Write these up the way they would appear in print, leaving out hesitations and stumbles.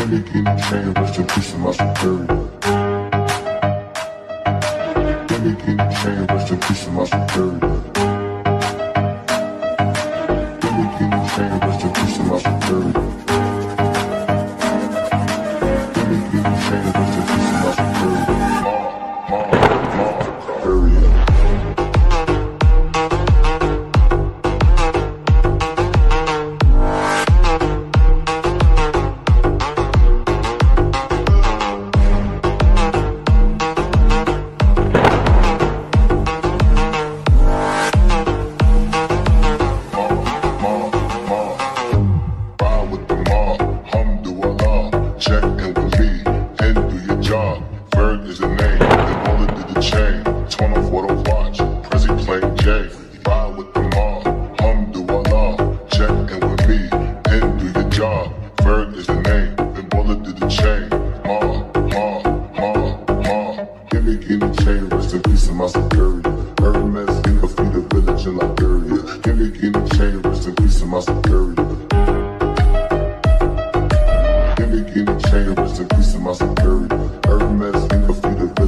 me guinea chain, rest in peace to my superior. Give me guinea chain, rest in peace to my superior. Give me guinea chain, rest in peace to my superior. Give me guinea chain, rest in peace to my superior. Superior.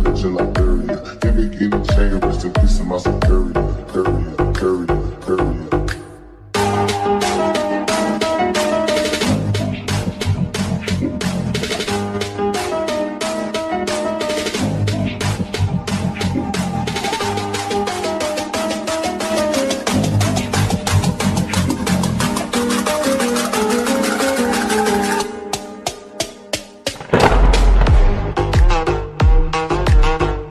Courier.